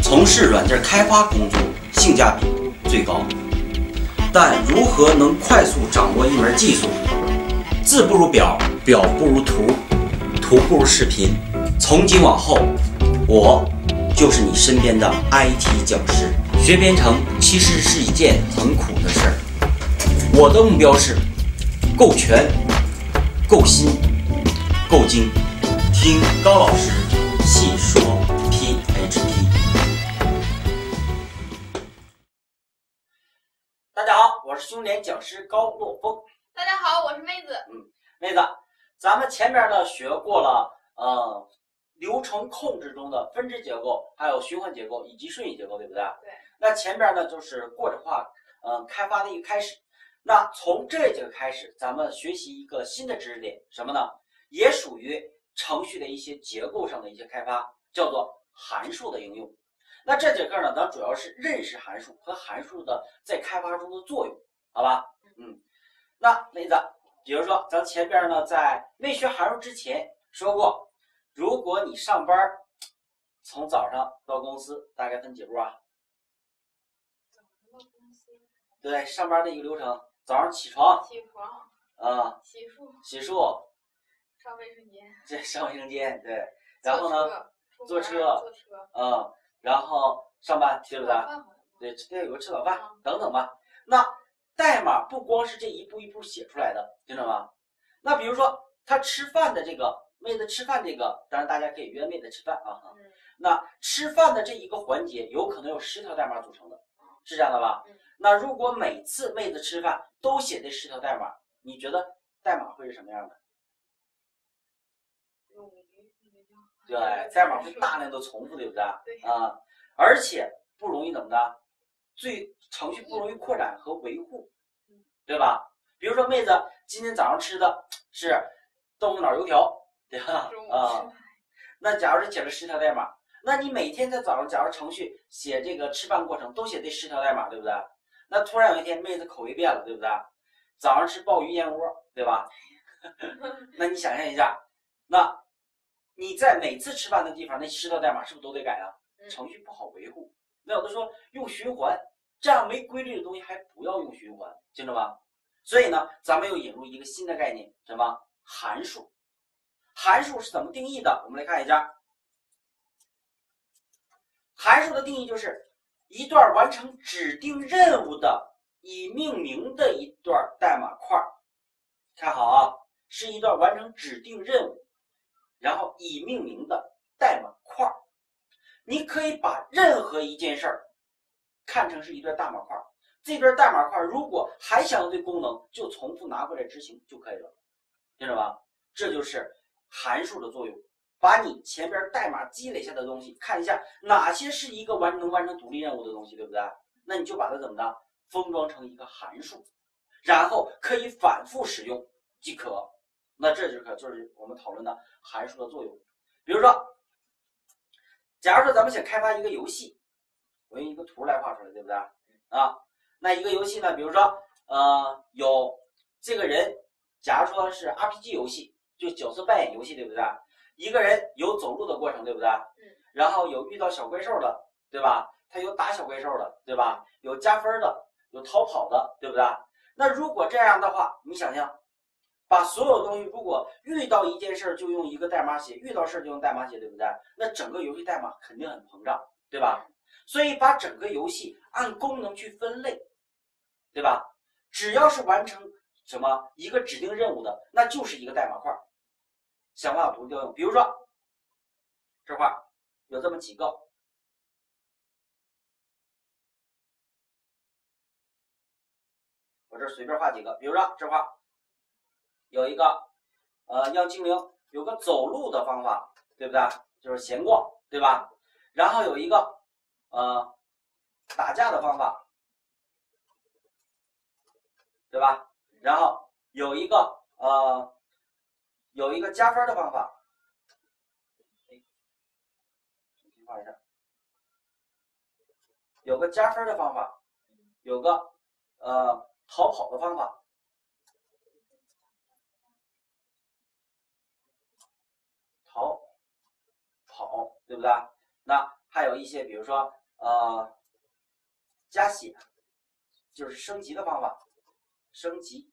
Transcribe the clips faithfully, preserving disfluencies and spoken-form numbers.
从事软件开发工作性价比最高。但如何能快速掌握一门技术？字不如表，表不如图，图不如视频。从今往后，我就是你身边的 I T 讲师。学编程其实是一件很苦的事儿。我的目标是够全、够新、够精。听高老师细说 P H P。大家好，我是胸点讲师高洛峰。 大家好，我是妹子。 嗯，妹子，咱们前面呢学过了呃流程控制中的分支结构，还有循环结构以及顺序结构，对不对？ 对。 那前边呢就是过程化呃开发的一个开始。那从这节课开始，咱们学习一个新的知识点，什么呢？也属于程序的一些结构上的一些开发，叫做函数的应用。那这节课呢，咱主要是认识函数和函数的在开发中的作用，好吧？嗯，那妹子，比如说咱前边呢，在没学函数之前说过，如果你上班从早上到公司大概分几步啊？ 早上到公司。 对，上班的一个流程，早上起床， 起床， 啊、嗯， 洗漱， 洗漱， 上卫生间， 这上卫生间，对，然后呢，坐车， 坐车， 嗯，然后上班，对不对？对，对，有个吃早饭，嗯、等等吧。那代码不光是这一步一步写出来的，听懂吗？那比如说他吃饭的这个妹子吃饭这个，当然大家可以约妹子吃饭啊。嗯、那吃饭的这一个环节，有可能有十条代码组成的，是这样的吧？嗯、那如果每次妹子吃饭都写这十条代码，你觉得代码会是什么样的？对，代码会大量的重复，对不对？ 对啊，而且不容易怎么的，最程序不容易扩展和维护，对吧？比如说妹子今天早上吃的是豆腐脑油条，对吧？啊，那假如是写了十条代码，那你每天在早上，假如程序写这个吃饭过程都写这十条代码，对不对？那突然有一天妹子口味变了，对不对？早上吃鲍鱼燕窝，对吧？那你想象一下，那你在每次吃饭的地方，那十条代码是不是都得改啊？程序不好维护。那有的说用循环，这样没规律的东西还不要用循环，听着吧？所以呢，咱们又引入一个新的概念，什么？函数。函数是怎么定义的？我们来看一下。函数的定义就是一段完成指定任务的以命名的一段代码块。看好啊，是一段完成指定任务然后以命名的代码块。你可以把任何一件事儿看成是一段代码块，这段代码块如果还想要对功能，就重复拿过来执行就可以了，听着吧？这就是函数的作用，把你前边代码积累下的东西看一下哪些是一个完能完成独立任务的东西，对不对？那你就把它怎么的封装成一个函数，然后可以反复使用即可。那这就可就是我们讨论的函数的作用。比如说，假如说咱们想开发一个游戏，我用一个图来画出来，对不对？啊，那一个游戏呢，比如说，呃，有这个人，假如说是 R P G 游戏，就角色扮演游戏，对不对？一个人有走路的过程，对不对？嗯。然后有遇到小怪兽的，对吧？他有打小怪兽的，对吧？有加分的，有逃跑的，对不对？那如果这样的话，你想想。把所有东西，如果遇到一件事就用一个代码写，遇到事就用代码写，对不对？那整个游戏代码肯定很膨胀，对吧？所以把整个游戏按功能去分类，对吧？只要是完成什么一个指定任务的，那就是一个代码块。想办法独立调用，比如说这块有这么几个，我这随便画几个，比如说这块。有一个，呃，让精灵有个走路的方法，对不对？就是闲逛，对吧？然后有一个，呃，打架的方法，对吧？然后有一个，呃，有一个加分的方法，哎，重新画一下，有个加分的方法，有个，呃，逃跑的方法。逃跑，对不对？那还有一些，比如说呃加写，就是升级的方法，升级，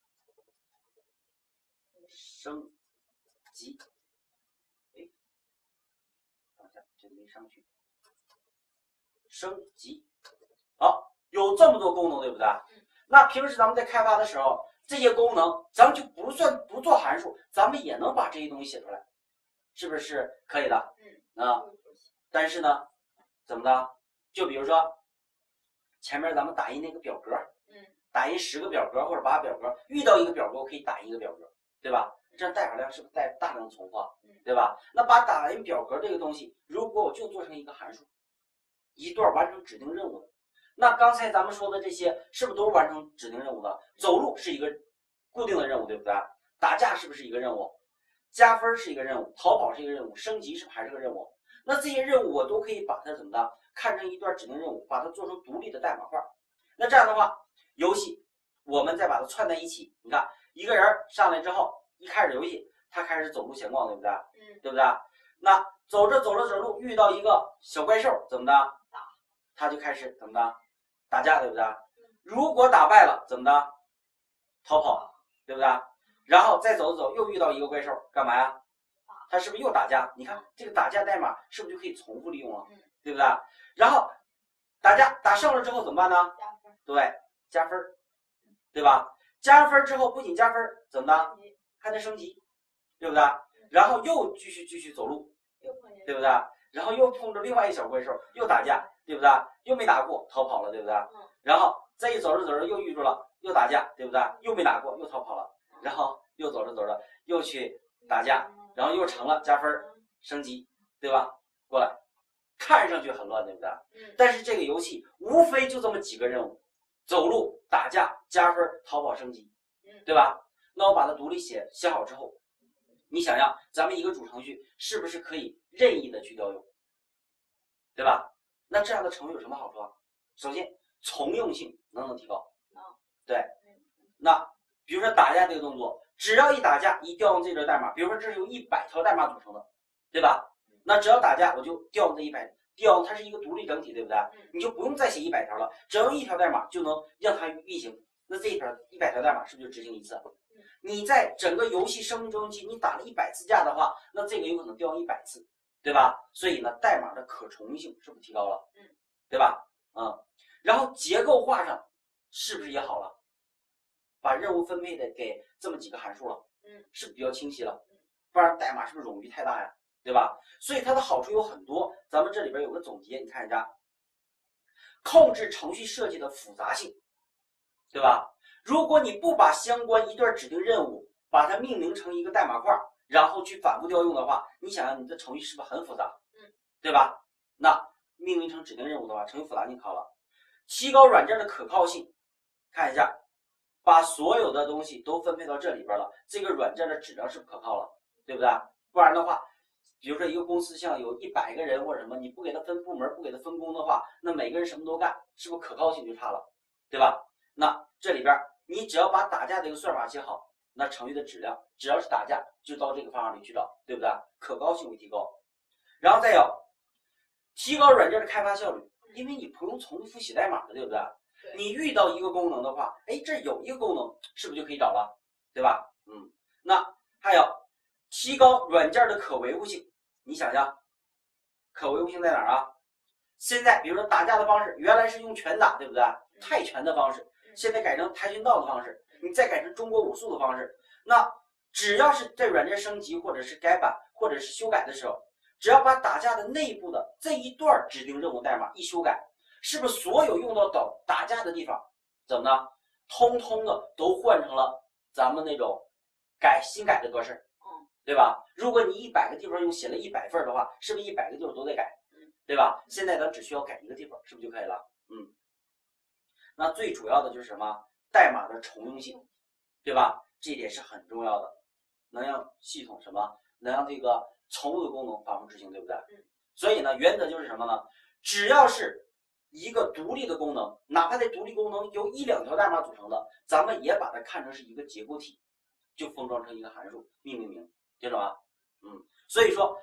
升级，哎，等一下，这个没上去，升级，好，有这么多功能，对不对？那平时咱们在开发的时候，这些功能咱们就不算不做函数，咱们也能把这些东西写出来，是不是可以的？ 嗯啊，但是呢，怎么的？就比如说前面咱们打印那个表格， 嗯， 打印十个表格或者八个表格，遇到一个表格我可以打印一个表格，对吧？这样代码量是不是带大量重复，对吧？那把打印表格这个东西，如果我就做成一个函数，一段完成指定任务的，那刚才咱们说的这些是不是都是完成指定任务的？走路是一个固定的任务，对不对？打架是不是一个任务？加分是一个任务，逃跑是一个任务，升级是不是还是个任务？那这些任务我都可以把它怎么的看成一段指定任务，把它做成独立的代码块。那这样的话，游戏我们再把它串在一起，你看一个人上来之后，一开始游戏他开始走路闲逛，对不对？ 嗯， 对不对？那走着走着走路遇到一个小怪兽，怎么的？ 打， 他就开始怎么的？打架，对不对？如果打败了，怎么的？逃跑，对不对？然后再走着走，又遇到一个怪兽，干嘛呀？他是不是又打架？你看这个打架代码是不是就可以重复利用了？对不对？然后打架打胜了之后怎么办呢？ 加分， 对，加分，对吧？加分之后不仅加分，怎么的？还能升级，对不对？然后又继续继续走路， 又碰见， 对不对？然后又碰着另外一小怪兽，又打架，对不对？又没打过，逃跑了，对不对？然后再一走着走着又遇着了，又打架，对不对？又没打过，又逃跑了，然后又走着走着又去打架，然后又成了加分升级，对吧？过来，看上去很乱，对不对？但是这个游戏无非就这么几个任务：走路、打架、加分、逃跑、升级，对吧？那我把它独立写写好之后，你想想，咱们一个主程序是不是可以任意的去调用，对吧？那这样的程序有什么好处啊？首先，从用性能不能提高？对。那比如说打架这个动作，只要一打架，一调用这段代码，比如说这是由一百条代码组成的，对吧？那只要打架，我就调用这一百，调用它是一个独立整体，对不对？你就不用再写一百条了，只要用一条代码就能让它运行。那这一条一百条代码是不是就执行一次？你在整个游戏生命周期，你打了一百次架的话，那这个有可能调用一百次，对吧？所以呢，代码的可重用性是不是提高了？嗯，对吧？嗯，然后结构化上是不是也好了？把任务分配的给这么几个函数了，嗯，是不是比较清晰了？不然代码是不是冗余太大呀？对吧？所以它的好处有很多，咱们这里边有个总结，你看一下，控制程序设计的复杂性，对吧？如果你不把相关一段指定任务把它命名成一个代码块，然后去反复调用的话，你想想你的程序是不是很复杂？嗯，对吧？那命名成指定任务的话，程序复杂性高了。提高软件的可靠性，看一下，把所有的东西都分配到这里边了，这个软件的质量是不是可靠了？对不对？不然的话，比如说一个公司像有一百个人或者什么，你不给他分部门，不给他分工的话，那每个人什么都干，是不是可靠性就差了？对吧？那这里边你只要把打架这个算法写好，那程序的质量只要是打架就到这个方法里去找，对不对？可靠性会提高。然后再有提高软件的开发效率，因为你不用重复写代码的，对不对？你遇到一个功能的话，哎，这有一个功能是不是就可以找了，对吧？嗯，那还有提高软件的可维护性。你想想，可维护性在哪儿啊？现在比如说打架的方式，原来是用拳打，对不对？泰拳的方式，现在改成跆拳道的方式，你再改成中国武术的方式，那只要是在软件升级或者是改版或者是修改的时候，只要把打架的内部的这一段指定任务代码一修改，是不是所有用到打打架的地方，怎么呢？通通的都换成了咱们那种改新改的格式，对吧？如果你一百个地方用写了一百份的话，是不是一百个地方都得改，对吧？现在咱只需要改一个地方，是不是就可以了？嗯，那最主要的就是什么？代码的重用性，对吧？这一点是很重要的，能让系统什么？能让这个重复的功能反复执行，对不对？所以呢，原则就是什么呢？只要是一个独立的功能，哪怕这独立功能由一两条代码组成的，咱们也把它看成是一个结构体，就封装成一个函数，命名名，听懂吗？嗯，所以说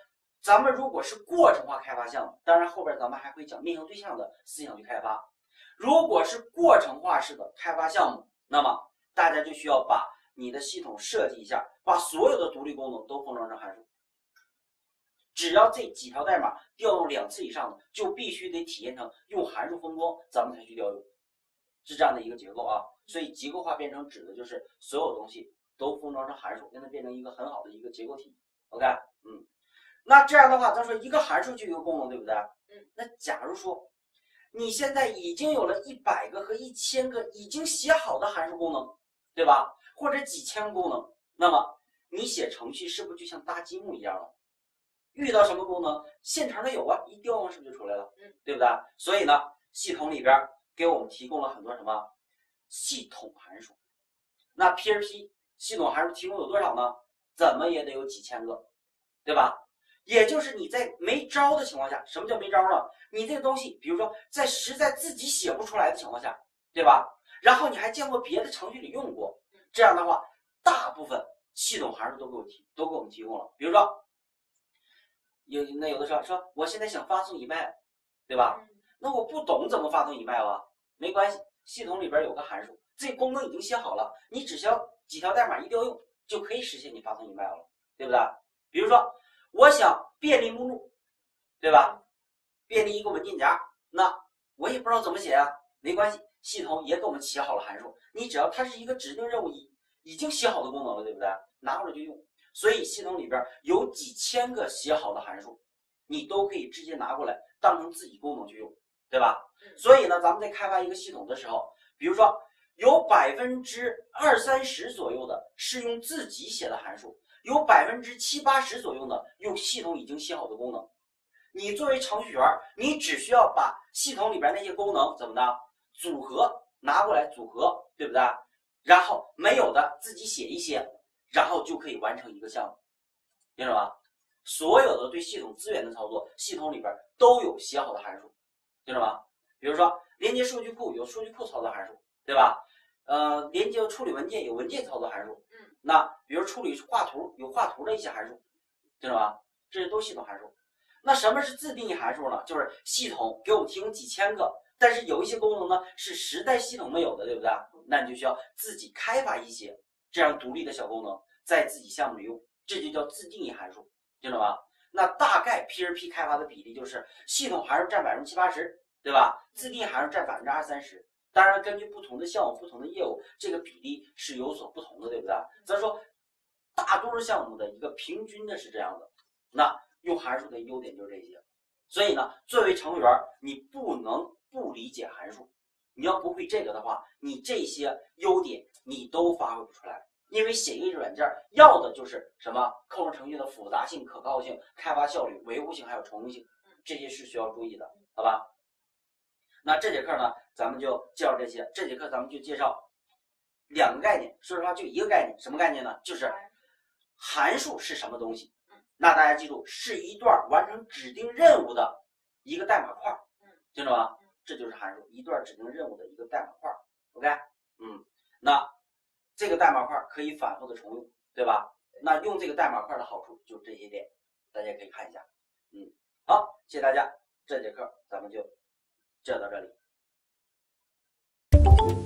咱们如果是过程化开发项目，当然后边咱们还会讲面向对象的思想去开发。如果是过程化式的开发项目，那么大家就需要把你的系统设计一下，把所有的独立功能都封装成函数。只要这几条代码调用两次以上的，就必须得体验成用函数封装，咱们才去调用，是这样的一个结构啊。所以结构化编程指的就是所有东西都封装成函数，让它变成一个很好的一个结构体。OK， 嗯，那这样的话，咱说一个函数就一个功能，对不对？ 嗯。 那假如说你现在已经有了一百个和一千个已经写好的函数功能，对吧？或者几千个功能，那么你写程序是不是就像搭积木一样了？遇到什么功能，现成的有啊，一调用是不是就出来了？ 嗯， 对不对？所以呢，系统里边给我们提供了很多什么系统函数。那 P R P 系统函数提供有多少呢？怎么也得有几千个，对吧？也就是你在没招的情况下，什么叫没招呢？你这个东西，比如说在实在自己写不出来的情况下，对吧？然后你还见过别的程序里用过，这样的话，大部分系统函数都给我提，都给我们提供了。比如说，有那有的时候说，我现在想发送 email， 对吧？那我不懂怎么发送 email 啊，没关系，系统里边有个函数，这功能已经写好了，你只需要几条代码一调用，就可以实现你发送 email 了，对不对？比如说，我想便利目录，对吧？便利一个文件夹，那我也不知道怎么写啊，没关系，系统也给我们写好了函数，你只要它是一个指定任务已已经写好的功能了，对不对？拿过来就用。所以系统里边有几千个写好的函数，你都可以直接拿过来当成自己功能去用，对吧？所以呢，咱们在开发一个系统的时候，比如说有百分之二三十左右的是用自己写的函数，有百分之七八十左右的用系统已经写好的功能。你作为程序员，你只需要把系统里边那些功能怎么的组合拿过来组合，对不对？然后没有的自己写一些。然后就可以完成一个项目，明白吗？所有的对系统资源的操作，系统里边都有写好的函数，听着吗？比如说连接数据库有数据库操作函数，对吧？呃，连接处理文件有文件操作函数， 嗯， 那比如处理画图有画图的一些函数，听着吗？这些都系统函数。那什么是自定义函数呢？就是系统给我们提供几千个，但是有一些功能呢是实在系统没有的，对不对？那你就需要自己开发一些这样独立的小功能，在自己项目里用，这就叫自定义函数，听懂吗？那大概 P R P 开发的比例就是系统函数占百分之七八十，对吧？自定义函数占百分之二三十。当然，根据不同的项目、不同的业务，这个比例是有所不同的，对不对？咱说大多数项目的一个平均的是这样的。那用函数的优点就是这些。所以呢，作为程序员，你不能不理解函数。你要不会这个的话，你这些优点你都发挥不出来。因为写一个软件要的就是什么？构成程序的复杂性、可靠性、开发效率、维护性还有重用性，这些是需要注意的，好吧？那这节课呢，咱们就介绍这些。这节课咱们就介绍两个概念，说实话就一个概念，什么概念呢？就是函数是什么东西？那大家记住，是一段完成指定任务的一个代码块，听着吗？这就是函数，一段指定任务的一个代码块。OK， 嗯，那这个代码块可以反复的重用，对吧？那用这个代码块的好处就这些点，大家可以看一下。嗯，好，谢谢大家，这节课咱们就介绍到这里。